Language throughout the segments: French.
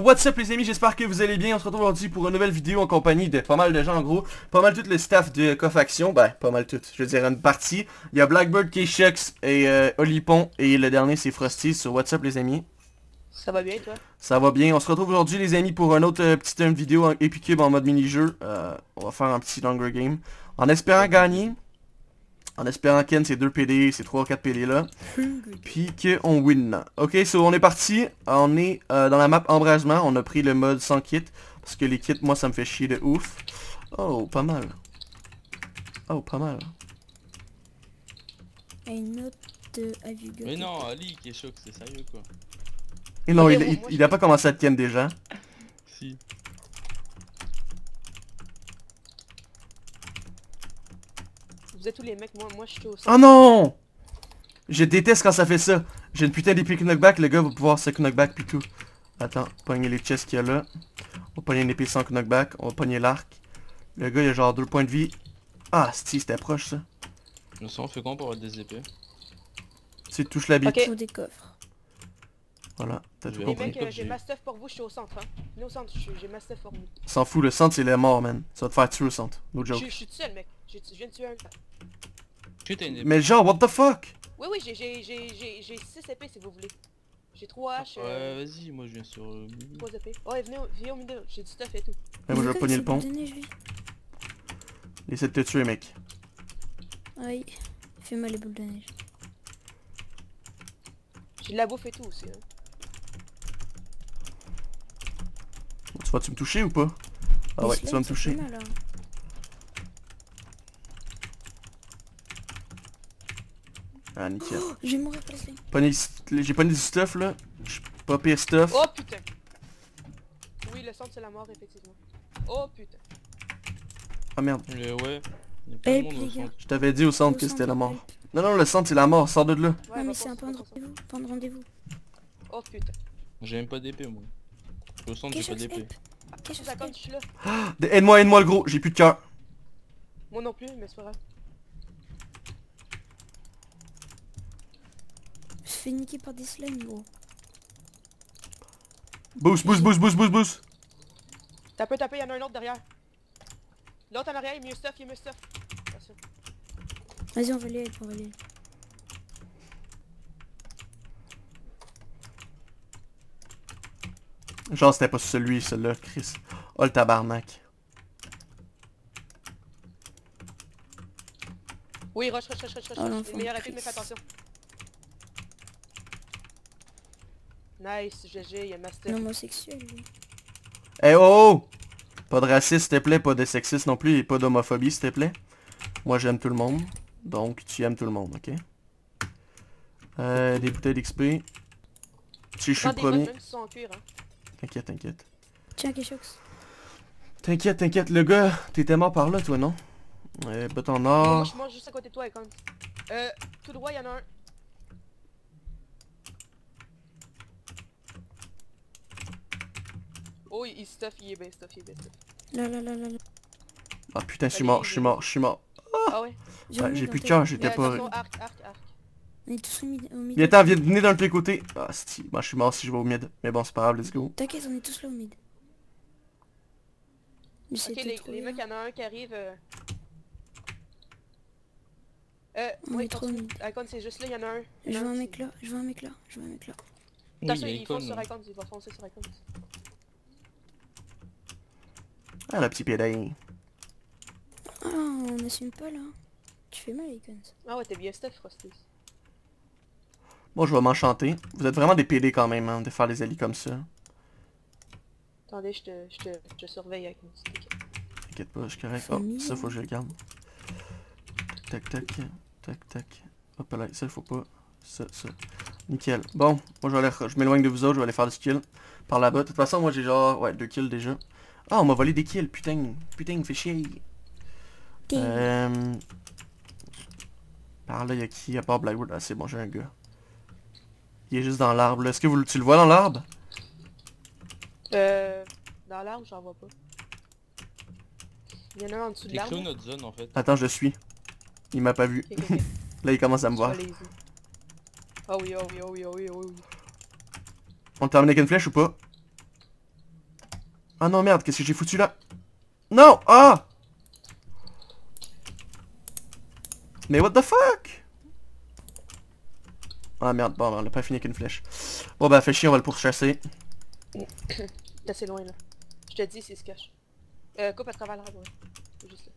what's up les amis, j'espère que vous allez bien. On se retrouve aujourd'hui pour une nouvelle vidéo en compagnie de pas mal de gens en gros. Pas mal tout le staff de Cofaction, ben pas mal tout, je veux dire une partie. Il y a Blackbird, K-Shucks et Olipon et le dernier c'est Frosty sur what's up les amis. Ça va bien toi? Ça va bien, on se retrouve aujourd'hui les amis pour une autre petite vidéo en Epic Cube en mode mini-jeu. On va faire un petit Hunger Game. En espérant gagner. En espérant Ken c'est 2 PD, c'est 3 ou 4 PD là. Puis qu'on win. Ok, so on est parti. On est dans la map embrasement. On a pris le mode sans kit. Parce que les kits, moi ça me fait chier de ouf. Oh, pas mal. Oh, pas mal. Une note have you got Mais non, Ali qui est choc, c'est sérieux quoi. Et non, Ok, il a pas commencé à te Ken déjà. Si. Vous êtes tous les mecs, moi je suis au centre. Oh non! Je déteste quand ça fait ça. J'ai une putain d'épée knockback, le gars va pouvoir se knockback puis tout. Attends, pogner les chests qu'il y a là. On va pogner une épée sans knockback, on va pogner l'arc. Le gars il a genre 2 points de vie. Ah, c'était proche ça. Le son fait quoi pour avoir des épées? Tu touches la bite. Ok. Faut des coffres. Voilà, t'as tout Les Les compris. mecs, j'ai ma stuff pour vous, je suis au centre hein. Venez au centre, j'ai ma stuff pour vous. S'en fout, le centre c'est la mort man. Ça va te faire tuer le centre. No joke. Je suis tout seul mec, je viens de tuer un. Tu t'as une épée? Mais genre, what the fuck? Oui, j'ai 6 épées si vous voulez. J'ai 3 haches, Ouais, vas-y, moi je viens sur... 3 épées. Ouais, viens au milieu, j'ai du stuff et tout. Mais moi je vais pogner le pont. Essaie de te tuer mec. Oui, fais-moi les boules de neige. J'ai de la bouffe et tout aussi. Hein. Tu vas-tu me toucher ou pas? Ah ouais, tu vas me toucher. Ah nickel. Oh, je vais mourir par J'ai pas du stuff là. J'ai pas pire stuff. Oh putain! Oui, le centre c'est la mort effectivement. Oh putain! Ah merde. Ouais. Il y a plein de Help, monde au les gars. centre. Je t'avais dit au centre Au que c'était centre, la mort. help. Non non, le centre c'est la mort, sors de là. Ouais, Non va mais c'est pas, un point de va pas, rendez-vous, point de rendez-vous. Oh putain! J'ai même pas d'épée moi. Je suis au centre, j'ai pas d'épée. Qu'est-ce que ça compte, je suis là? Aide-moi le gros, j'ai plus de cœur. Moi non plus, mais c'est pas grave. Je fais niquer par des slimes gros. Boost. T'as peu tapé, y'en a un autre derrière. L'autre en arrière, il est mieux stuff, Attention. Vas-y on va les help, on va les help. Genre c'était pas celui-là, Chris. Oh le tabarnak. Oui, rush. Oh, l'enfant Une meilleure de épée, mais fais Chris. attention. Nice, GG, il y a ma stuff. Un homosexuel lui. Eh oh! Pas de racisme s'il te plaît, pas de sexisme non plus et pas d'homophobie s'il te plaît. Moi j'aime tout le monde. Donc tu aimes tout le monde, ok? Des bouteilles d'XP. Si je suis le premier. Même si sont en cuir, hein. T'inquiète. Tiens Keshox. T'inquiète, le gars, t'étais mort par là toi non? Bâton en Moi, or. je mange juste à côté de toi, Econ. Tout droit, il y en a un. Oh, il stuff, il est bien stuff. Là. Ah putain, je suis mort. Ah ouais? Ouais, j'ai plus de cœur, j'étais pas... Attention, arc. On est tous au mid. Il attend, viens de venir dans le tous côtés. Ah si, moi je suis mort si je vais au mid. Mais bon, c'est pas grave, let's go. T'inquiète, on est tous là au mid. Mais Ok, les mecs, il y en a un qui arrive. On est trop au mid. Icon, c'est juste là, il y en a un. Je vois un mec là. Attention, Oui, il fonce sur Icon. Icon, il va foncer sur Icon. Ah, le petit pédé. Ah, on n'assume pas là. Tu fais mal Icons. Ah ouais, t'es bien stuff, Frosty. Moi je vais m'enchanter. Vous êtes vraiment des PD quand même, hein, de faire les alliés comme ça. Attendez, je te surveille, Icon. T'inquiète pas, je suis correct. Oh, ça faut que je le garde. Tac. Hop là, ça il faut pas. Ça. Nickel. Bon, moi je m'éloigne de vous autres, je vais aller faire des kills par là-bas. De toute façon, moi j'ai genre, ouais, 2 kills déjà. Ah, on m'a volé des kills, putain, fait chier. Par là, y'a qui à part Blackwood? Ah, c'est bon, j'ai un gars. Il est juste dans l'arbre là. Est-ce que tu le vois dans l'arbre? Dans l'arbre, j'en vois pas. Il y en a un en dessous de C'est clos l'arbre. notre zone en fait. Attends, je le suis. Il m'a pas vu. Ok. Là, il commence à me voir. Oh oui. On termine avec une flèche ou pas? Ah non, merde, qu'est-ce que j'ai foutu là? Non! Ah! Mais what the fuck? Ah merde, bon, on a pas fini avec une flèche. Bon bah, fait chier, on va le pourchasser. T'es assez loin là. Je te dis, c'est se cache. Coupe à travers l'arbre, ouais. C'est juste là.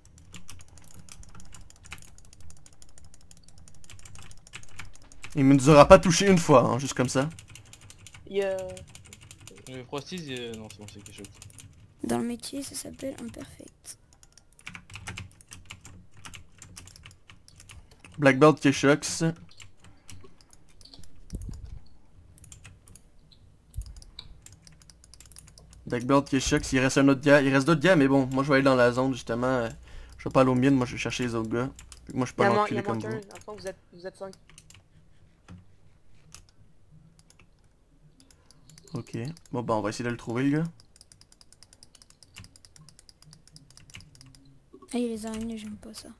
Il me nous aura pas touché une fois, hein, juste comme ça. Il y a... Frosties, non, c'est bon, c'est quelque chose. Dans le métier, ça s'appelle imperfect. Black Belt Keshox. Black Belt Keshox, il reste un autre gars. Il reste d'autres gars, mais bon, moi je vais aller dans la zone justement. Je vais pas aller aux mines, moi je vais chercher les autres gars. Moi je suis pas il y l'enculé a comme manque vous. un, dans le fond, vous êtes 5. Ok. Bon bah on va essayer de le trouver le gars. Ah, il y a les araignées, j'aime pas ça.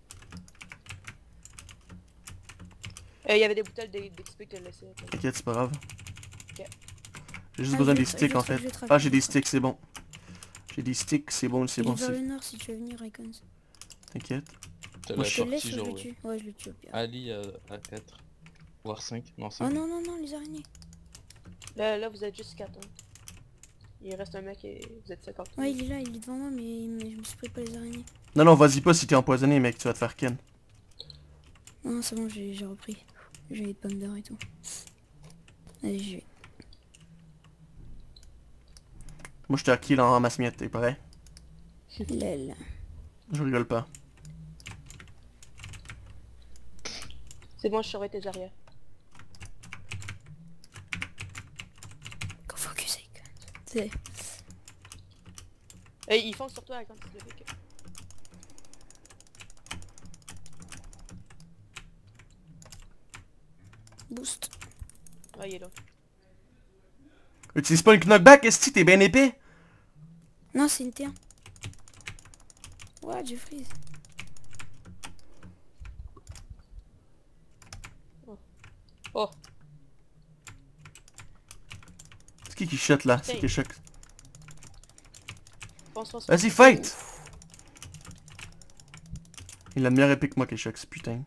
Il y avait des bouteilles d'XP que je laissais. T'inquiète, c'est pas grave. Ok. J'ai juste Ah, besoin je des vais sticks en fait. je vais te Ah j'ai des rappeler. sticks, c'est bon. J'ai des sticks, c'est bon, c'est Il bon. est vers le nord si tu veux venir, Icons. T'inquiète. T'as Moi, la Je te le laisse partie ou je le genre... tue? Ouais, je le tue au pire. Ali à 4. Voire 5. Non, 5. Oh non, non, non, les araignées. Là, vous êtes juste 4. Hein. Il reste un mec et vous êtes 50. Ouais, il est là, il est devant moi, mais je me suis pris pas les araignées. Non non, vas-y pas si t'es empoisonné mec, tu vas te faire ken. Non, c'est bon, j'ai repris. J'ai les pommes d'or et tout. Allez, j'y vais. Moi je te kill en masse miette, t'es pareil? Lel. Je rigole pas. C'est bon, je surveille tes arrières. Go focus, Icons. C'est... Ils foncent sur toi quand ils se lèvent. Boost. Ah, il est là. Utilise pas une knockback, est-ce que t'es bien épais? Non, c'est une T1. Ouais, je freeze. Oh, C'est qui shot là? C'est Hey. qui choc? pense. Vas-y, fight! Il a de meilleure épée que moi, Keshox, putain.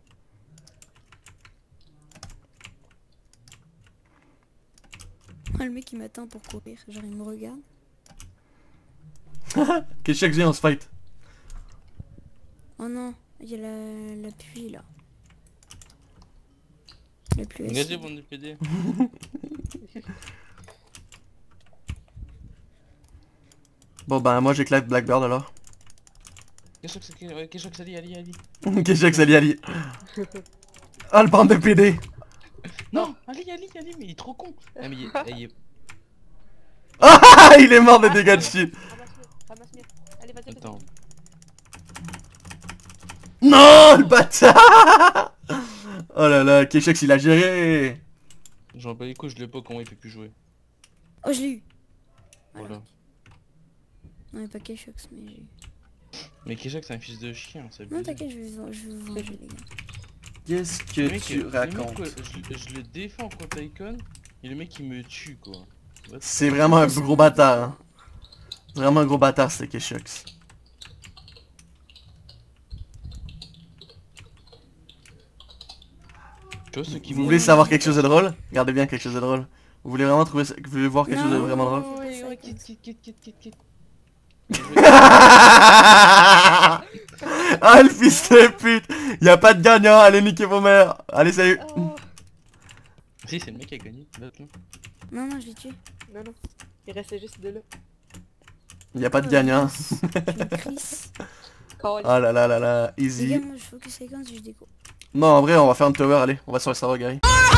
Ah, le mec il m'attend pour courir, genre il me regarde. Keshox, viens, on se fight. Oh non, il y a la pluie là. La pluie Engagez acide. mon DPD. Bon bah moi j'éclate Blackbird alors. Keshox, Ali. Keshox, Ali. Ah le bande de PD. Non, Ali, mais il est trop con. Ah, mais il est... Ah il est mort de dégâts de shit. Ramasse-le. Allez, vas-y, vas-y. Attends. Non le bâtard. Oh là là, Keshox il a géré. J'en bats les couilles, je l'ai pas, comment il peut plus jouer. Oh, je l'ai eu. Voilà. Non, mais pas Keshox, mais j'ai eu. Mais Keshox c'est un fils de chien, c'est Non, abusé. t'inquiète, je vais vous venger, les gars. Qu'est-ce Le que mec, tu le racontes? mec, je le défends contre Icon, et le mec il me tue quoi. C'est vraiment un gros bâtard. Hein. Vraiment un gros bâtard, c'est Keshox. Tu vois ceux qui Vous voulez savoir quelque chose de drôle? Regardez bien quelque chose de drôle. Vous voulez vraiment trouver ça... Vous voulez voir quelque chose de vraiment drôle? Ouais, quitte. Ah le fils de pute! Y'a pas de gagnant, allez niquer vos mères! Allez salut! Oh. Si, c'est le mec qui a gagné, l'autre là. Non, non, je l'ai tué. Non. Il restait juste deux là. Y'a pas de gagnant. Je me crisse. Oh là là là là, Les easy. gars, moi je focus Icons, je déco. Non en vrai on va faire une tower, allez, on va sur le serveur guy.